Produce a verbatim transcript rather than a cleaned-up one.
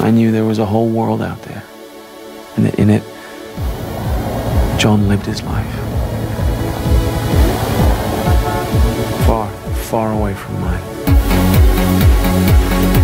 I knew there was a whole world out there, and that in it, John lived his life. Far, far away from mine.